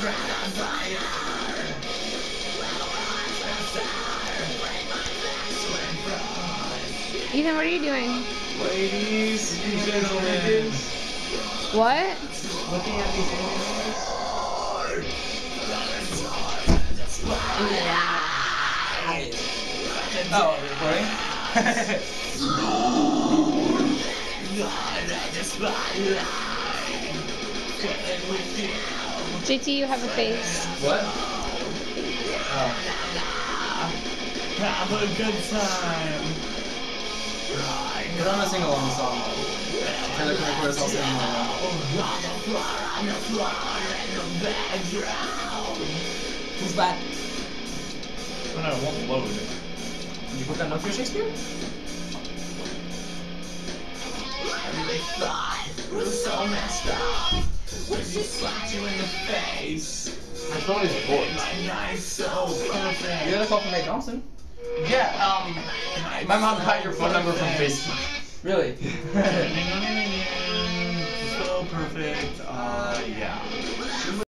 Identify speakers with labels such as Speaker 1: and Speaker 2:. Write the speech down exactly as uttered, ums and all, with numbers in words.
Speaker 1: Ethan, what are you doing?
Speaker 2: Ladies, these images.
Speaker 1: What?
Speaker 2: Looking at these images. Oh, recording?
Speaker 1: J T, you have a face.
Speaker 2: What? Oh.
Speaker 3: Have a good time.
Speaker 2: But I'm gonna sing along the song. Taylor can record us all singing along. Who's that?
Speaker 3: Oh no, it won't load.
Speaker 2: Did you put that note for Shakespeare?
Speaker 4: They thought it was so messed up when she slapped you in the face.
Speaker 3: My phone is bored.
Speaker 4: My night so perfect.
Speaker 2: You got a call from May Johnson.
Speaker 3: Yeah, um, my mom got your phone number from Facebook.
Speaker 2: Really?
Speaker 3: So perfect. Uh, yeah.